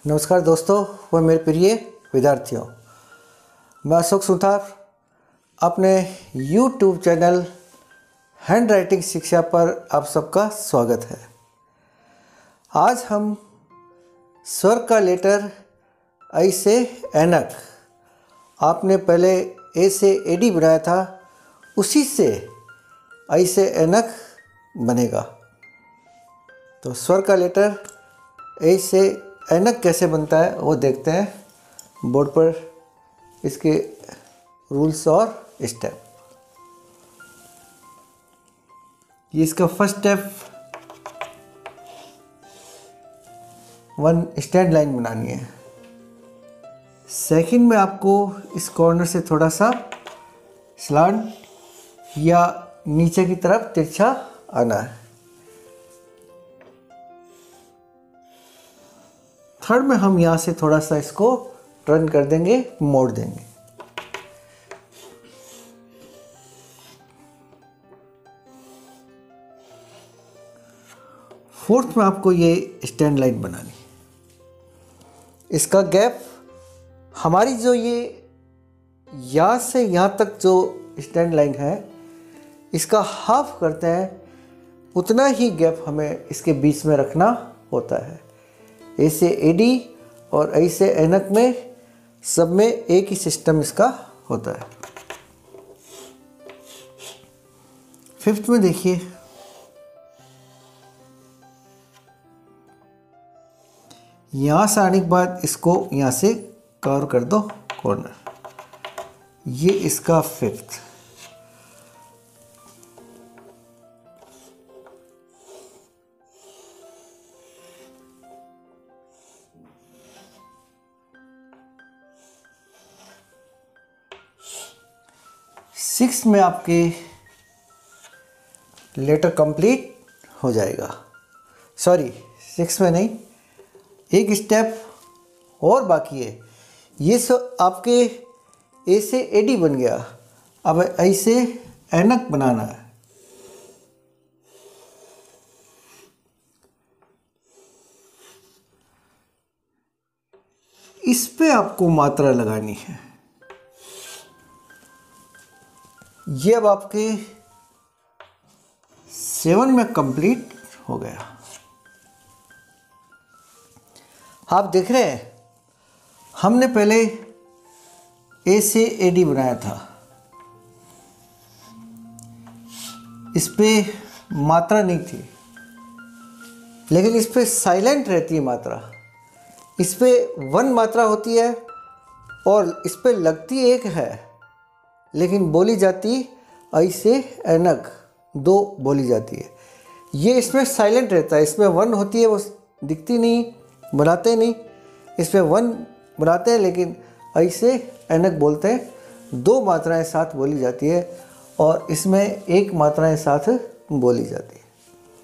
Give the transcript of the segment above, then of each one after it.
नमस्कार दोस्तों व मेरे प्रिय विद्यार्थियों, मैं अशोक सुथार अपने YouTube चैनल हैंड राइटिंग शिक्षा पर आप सबका स्वागत है। आज हम स्वर का लेटर ऐ से ऐनक, आपने पहले ए से एडी बनाया था, उसी से ऐ से ऐनक बनेगा। तो स्वर का लेटर ऐ से ऐनक कैसे बनता है वो देखते हैं बोर्ड पर, इसके रूल्स और स्टेप। ये इसका first step, one stand line बनानी है। सेकंड में आपको इस कॉर्नर से थोड़ा सा स्लांट या नीचे की तरफ तिरछा आना है। थर्ड में हम यहाँ से थोड़ा सा इसको टर्न कर देंगे, मोड़ देंगे। फोर्थ में आपको ये स्टैंड लाइन बनानी है। इसका गैप हमारी जो ये यहाँ से यहाँ तक जो स्टैंड लाइन है, इसका हाफ करते हैं, उतना ही गैप हमें इसके बीच में रखना होता है। ए से एडी और ऐ से ऐनक में सब में एक ही सिस्टम इसका होता है। फिफ्थ में देखिए, यहाँ से आने के बाद इसको यहाँ से कवर कर दो कॉर्नर। ये इसका फिफ्थ। सिक्स में आपके लेटर कंप्लीट हो जाएगा। सॉरी, सिक्स में नहीं, एक स्टेप और बाकी है। ये सब आपके ए से एडी बन गया, अब ऐ से ऐनक बनाना है। इस पे आपको मात्रा लगानी है। ये अब आपके 7 में कंप्लीट हो गया। आप देख रहे हैं, हमने पहले ए से एडी बनाया था, इस पे मात्रा नहीं थी, लेकिन इस पे साइलेंट रहती है मात्रा। इस पे 1 मात्रा होती है और इस पे लगती एक है, लेकिन बोली जाती ऐ से ऐनक 2 बोली जाती है। ये इसमें साइलेंट रहता है, इसमें 1 होती है, वो दिखती नहीं, बनाते नहीं। इसमें 1 बनाते हैं, लेकिन ऐ से ऐनक बोलते हैं। 2 मात्राएं साथ बोली जाती है और इसमें 1 मात्राएं साथ बोली जाती है।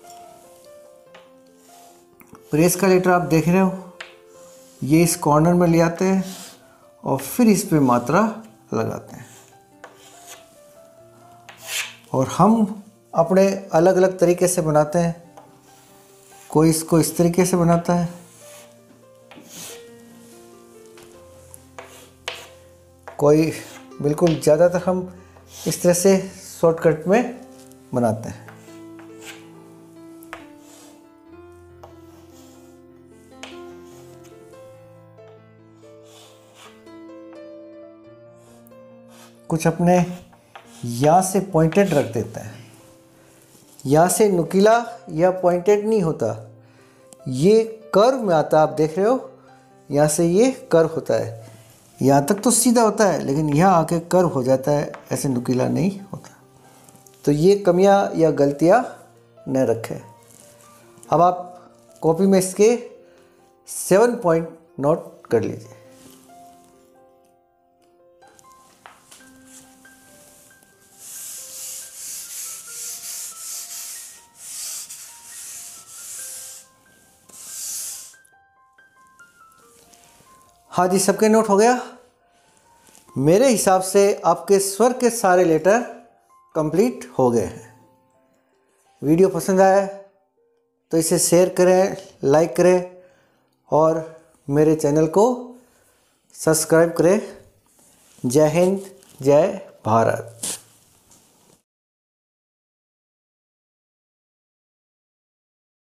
प्रेस का लेटर आप देख रहे हो, ये इस कॉर्नर में ले आते हैं और फिर इस पे मात्रा लगाते हैं। और हम अपने अलग अलग तरीके से बनाते हैं। कोई इसको इस तरीके से बनाता है, कोई बिल्कुल, ज़्यादातर हम इस तरह से शॉर्टकट में बनाते हैं। कुछ अपने यहाँ से पॉइंटेड रख देते हैं। यहाँ से नुकीला या पॉइंटेड नहीं होता, ये कर्व में आता है। आप देख रहे हो, यहाँ से ये कर्व होता है। यहाँ तक तो सीधा होता है, लेकिन यहाँ आके कर्व हो जाता है, ऐसे नुकीला नहीं होता। तो ये कमियाँ या गलतियाँ न रखें। अब आप कॉपी में इसके 7 पॉइंट नोट कर लीजिए। हाँ जी, सबके नोट हो गया। मेरे हिसाब से आपके स्वर के सारे लेटर कंप्लीट हो गए हैं। वीडियो पसंद आया तो इसे शेयर करें, लाइक करें और मेरे चैनल को सब्सक्राइब करें। जय हिंद, जय भारत।